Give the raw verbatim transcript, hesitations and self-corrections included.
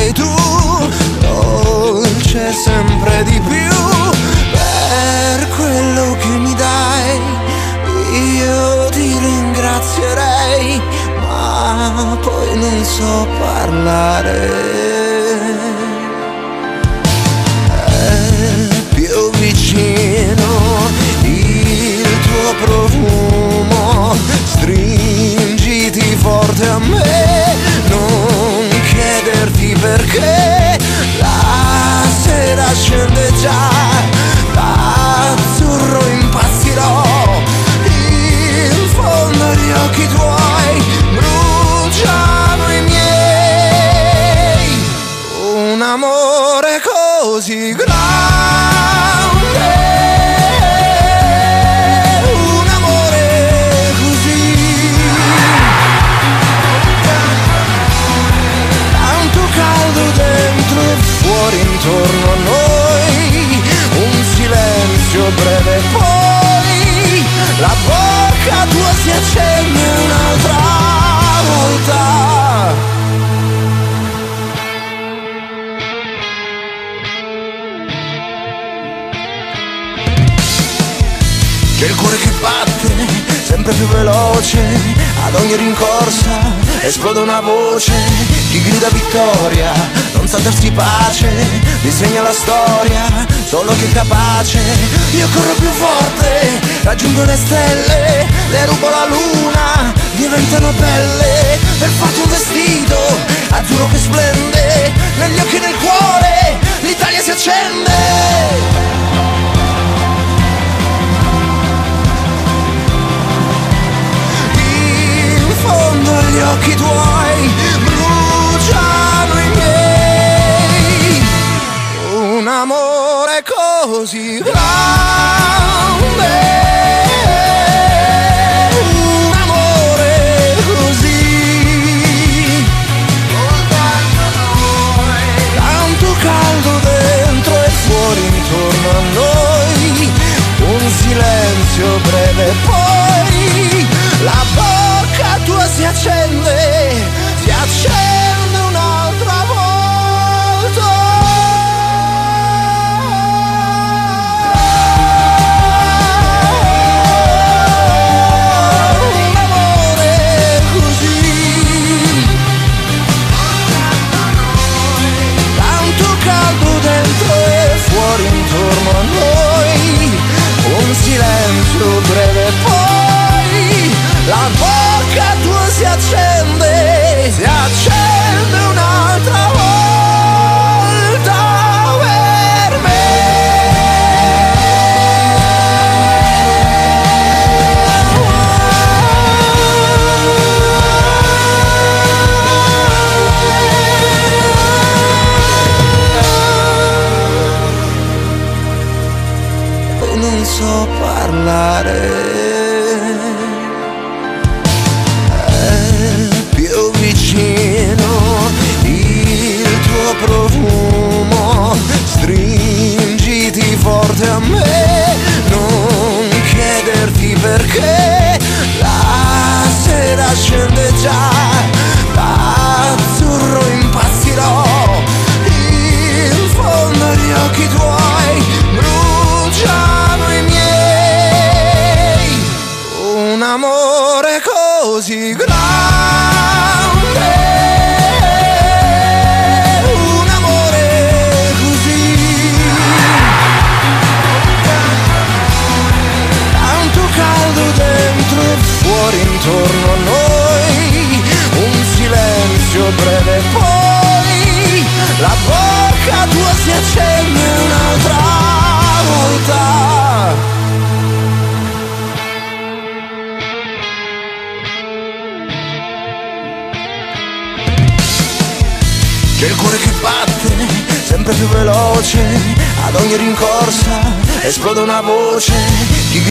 sei tu, dolce sempre di più, per quello che mi dai io ti ringrazierei, ma poi non so parlare. È più vicino il tuo profumo, stringiti forte a me, non chiederti perché, la sera scende già, l'azzurro impazzirò, in fondo agli occhi tuoi bruciano i miei, un amore così grande, un amore così, tanto caldo dentro e fuori intorno a noi, un silenzio breve poi la bocca tua si accende un'altra volta. C'è il cuore che batte sempre più veloce, ad ogni rincorsa esplode una voce, chi grida vittoria non sa darsi pace, disegna la storia solo chi è capace. Io corro più forte, raggiungo le stelle, le rubo la luna, diventano belle, per fatto un vestito azzurro che splende, negli occhi e nel cuore l'Italia si accende. Gli occhi tuoi bruciano i miei, un amore così grande, un amore così, tanto caldo dentro e fuori intorno a noi, un silenzio breve poi la bocca tua si accende, si accende un'altra volta. Un amore così, tanto caldo dentro e fuori intorno a noi, un silenzio breve poi la bocca tua si accende, si accende un'altra volta per me. E non so parlare, più vicino il tuo profumo, stringiti forte a me, non chiederti perché, la sera scende già, l'azzurro impazzirò, in fondo agli occhi tuoi bruciano i miei, un amore così grande, un amore così, tanto caldo dentro e fuori intorno a noi, un silenzio breve poi la bocca tua si accende un'altra volta. C'è il cuore che batte sempre più veloce, ad ogni rincorsa esplode una voce, chi